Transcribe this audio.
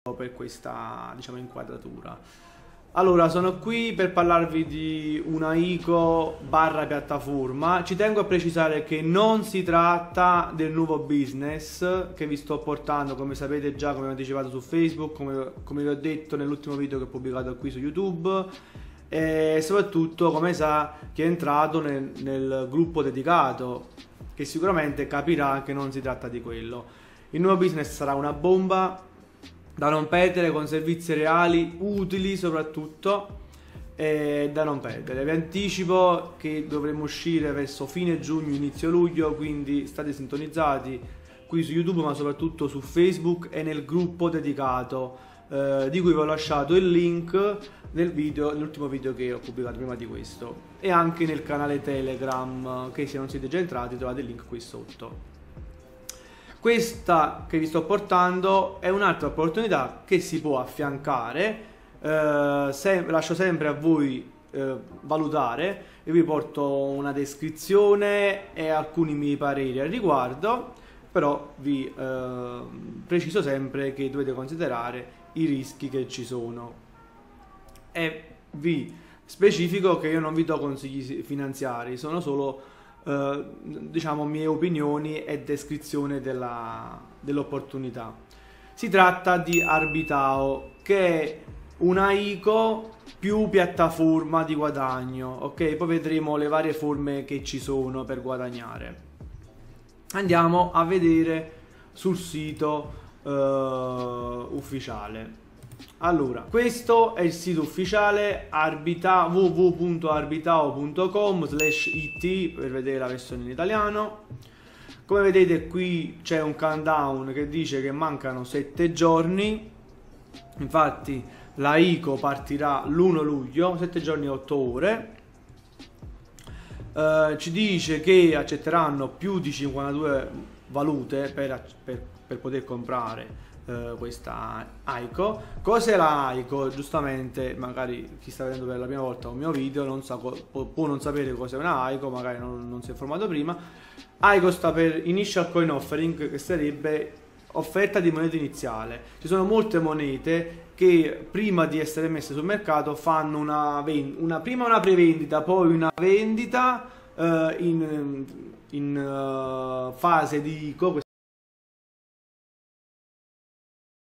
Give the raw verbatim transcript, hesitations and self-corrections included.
per questa, diciamo, inquadratura. Allora, sono qui per parlarvi di una I C O barra piattaforma. Ci tengo a precisare che non si tratta del nuovo business che vi sto portando, come sapete già, come ho anticipato su Facebook, come, come vi ho detto nell'ultimo video che ho pubblicato qui su YouTube, e soprattutto, come sa, chi è entrato nel, nel gruppo dedicato, che sicuramente capirà che non si tratta di quello. Il nuovo business sarà una bomba da non perdere, con servizi reali, utili soprattutto, e da non perdere. Vi anticipo che dovremo uscire verso fine giugno, inizio luglio, quindi state sintonizzati qui su YouTube, ma soprattutto su Facebook e nel gruppo dedicato, eh, di cui vi ho lasciato il link nel video, nell'ultimo video che ho pubblicato prima di questo, e anche nel canale Telegram, che se non siete già entrati trovate il link qui sotto. Questa che vi sto portando è un'altra opportunità che si può affiancare, eh, se, lascio sempre a voi eh, valutare, e vi porto una descrizione e alcuni miei pareri al riguardo, però vi eh, preciso sempre che dovete considerare i rischi che ci sono, e vi specifico che io non vi do consigli finanziari, sono solo Uh, diciamo mie opinioni e descrizione dell'opportunità. Si tratta di Arbitao, che è una I C O più piattaforma di guadagno, ok? Poi vedremo le varie forme che ci sono per guadagnare. Andiamo a vedere sul sito uh, ufficiale. Allora, questo è il sito ufficiale Arbitao, w w w punto arbitao punto com slash it, per vedere la versione in italiano. Come vedete qui c'è un countdown che dice che mancano sette giorni. Infatti la I C O partirà l'primo luglio, sette giorni e otto ore. Uh, ci dice che accetteranno più di cinquantadue valute per, per, per poter comprare questa I C O. Cos'è la I C O? Giustamente, magari chi sta vedendo per la prima volta un mio video non sa, può non sapere cos'è una I C O, magari non, non si è informato prima. I C O sta per Initial Coin Offering, che sarebbe offerta di moneta iniziale. Ci sono molte monete che prima di essere messe sul mercato fanno una, una prima una prevendita, poi una vendita uh, in, in uh, fase di I C O.